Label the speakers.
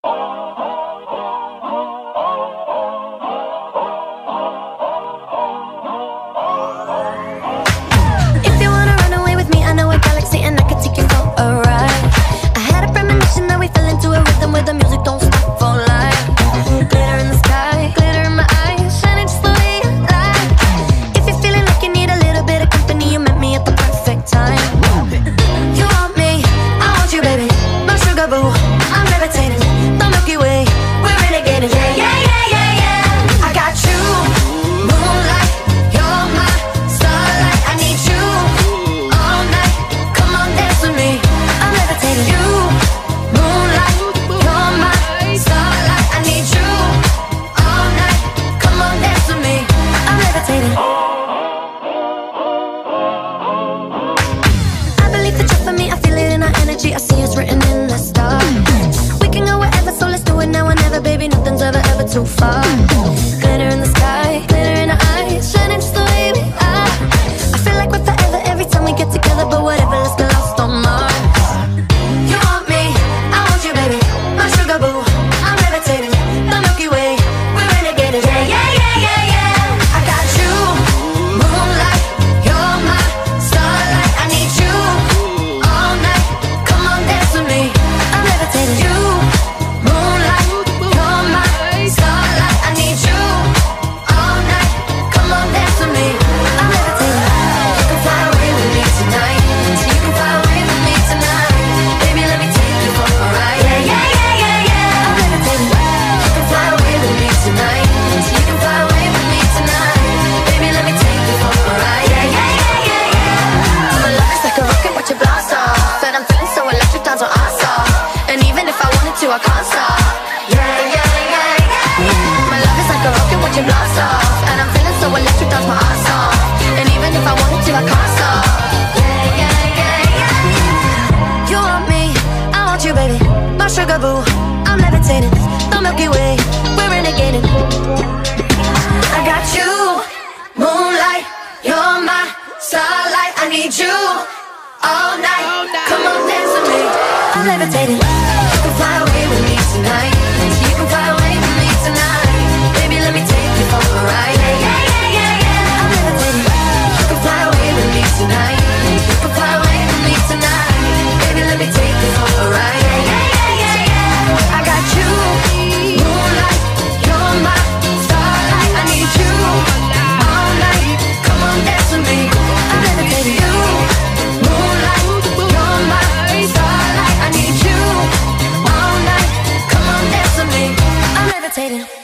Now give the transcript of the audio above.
Speaker 1: If you wanna run away with me, I know a galaxy and I can take you for a ride. I had a premonition that we fell into a rhythm where the music don't stop for life. Glitter in the sky, glitter in my eyes, shining just the way you like. If you're feeling like you need a little bit of company, you met me at the perfect time. You want me, I want you, baby, my sugar boo. I'm levitating, the Milky Way, we're renegading. Yeah, yeah, yeah, yeah, yeah. I got you, moonlight, you're my starlight. I need you all night. Come on, dance with me. I'm levitating. You, moonlight, you're my starlight. I need you all night. Come on, dance with me. I'm levitating. I believe that you're for me. I feel it in our energy. I see it's written in the stars. We can go wherever, so let's do it now or never, baby. Nothing's ever too far. Glitter in the sky, glitter in our eyes, shining just the way we are. I feel like we're forever every time we get together, but whatever, let's get lost on Mars. You want me, I want you, baby, my sugar boo. I'm levitating, the Milky Way, we're renegading. Yeah, yeah, yeah, yeah, yeah. I got you, moonlight, you're my starlight. I need you all night. Come on, dance with me. I'm levitating. You, moonlight, you're my starlight. I need you all night. Come on, dance with me. I'm levitating. You can fly away with me tonight. So you can fly away with me tonight. Baby, let me take you for a ride. Yeah, yeah, yeah, yeah, yeah. I'm levitating. You can fly away with me tonight. So you can fly away with me tonight. Baby, let me take you for a ride. Yeah, yeah, yeah, yeah, yeah. My love is like a rocket, watch it blast off. And I'm feeling so electric, dance on awesome. And even if I wanted to, I can't stop. Yeah, yeah, yeah, yeah. My love is like a rocket, watch it blast off. And I'm feeling so electric, dance my ass off. And even if I wanted to, I can't stop. Yeah, yeah, yeah, yeah. You want me, I want you, baby, my sugar boo. I'm levitating, the Milky Way, we're renegading. I got you, moonlight, you're my starlight. I need you all night. Come on, dance with me. I'm levitating. You can fly away with me tonight. You can fly away with me tonight. Baby, let me take you for a ride. Yeah, yeah, yeah, yeah, yeah. I'm levitating. You can fly away with me tonight. You can fly away with me tonight. Baby, let me take you for a ride. Yeah, yeah, yeah, yeah, yeah. I got you, moonlight, you're my starlight. I need you all night. Come on, dance with me. I'm levitating. You, moonlight, you're my starlight. I need you all night. Come on, dance with me. I'm levitating.